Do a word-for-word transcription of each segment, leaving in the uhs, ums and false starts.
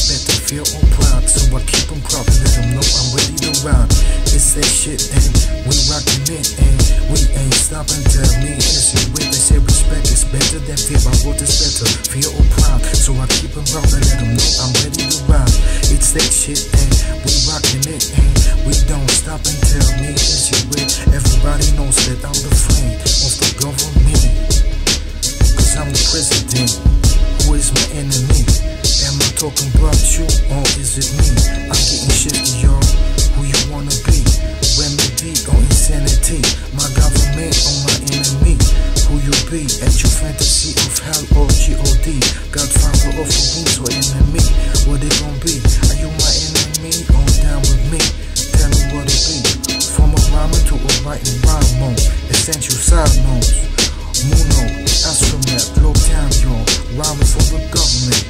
respect and feel all proud. So I keep them proud and let them know I'm ready to ride. It's that shit and we rockin' it and we ain't stopping. Tell me is it with they say respect is better than fear. My word is better, feel all proud. So I keep them proud and let them know I'm ready to ride. It's that shit and we rockin' it and we don't stop and tell me is it with. Everybody knows that I'm the friend of the government, cause I'm the president. Who is my enemy? Am I talking about you or is it me? I'm getting shifty, y'all. Who you wanna be? Remedy or insanity? My government or my enemy? Who you be? At your fantasy of hell or G O D? Godfather of a wings or enemy? What it gon' be? Are you my enemy or down with me? Tell me what it be. From a rhyming to a writing rhyme mode. Essential side notes. Muno, astronaut, low town, y'all. Rhyming for the government,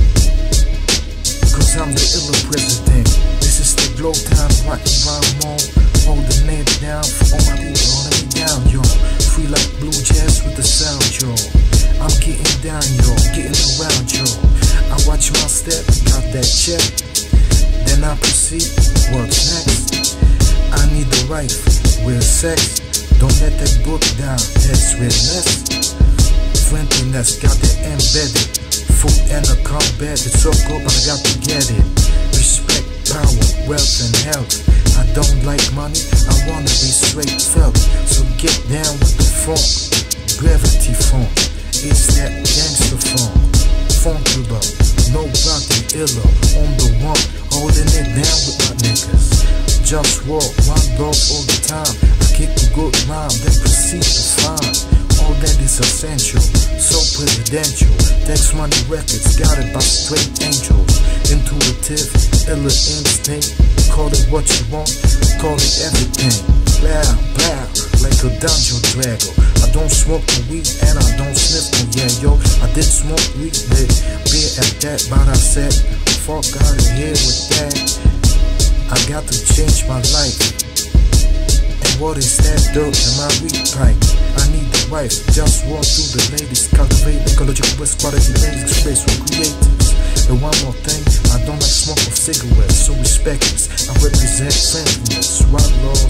cause I'm the iller president. This is the glow time, writing rhyme mode. Holding it down for all my people, holding me down, y'all. Free like blue jazz with the sound, y'all. I'm getting down, y'all, getting around, y'all. I watch my step, got that check. Then I proceed, what's next? I need the wife, real sex. Don't let that book down, that's realness. Friendliness, got it embedded. Food and a combat, it's so good, but I got to get it. Respect, power, wealth and health. I don't like money, I wanna be straight felt. So get down with the funk, gravity funk. It's that gangster funk, funkable. Nobody iller, on the one, holding it down with my niggas. Just walk, one love all the time. I kick a good rhyme, then proceed to find. All that is essential, so presidential. Tax money records, got it by straight angels. Intuitive, iller instinct. Call it what you want, call it everything. Bow, bow, like a dungeon dragon. I don't smoke the weed and I don't sniff the yeah, yo. I did smoke weed with beer at that, but I said, fuck out of here with that. I got to change my life. And what is that dirt in my weed pipe? I need the wife, just walk through the ladies. Cultivate ecological waste, quality ladies, space for creatives. And one more thing, I don't like smoke of cigarettes, so respect this. I represent friendliness, one love.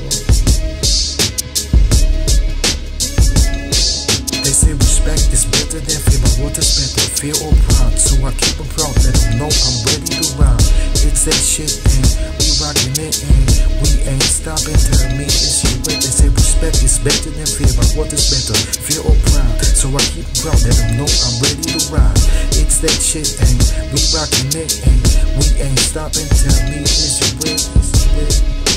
They say respect is better than fear, but what is better, fear or pride? So I keep them proud, let them know I'm ready to ride. It's that shit and we rockin' it and we ain't stopping. Tell me it's your way. They say respect is better than fear, but what is better, fear or pride? So I keep them proud, let them know I'm ready to ride. It's that shit and we rockin' it and we ain't stopping. Tell me it's your way, it's your way.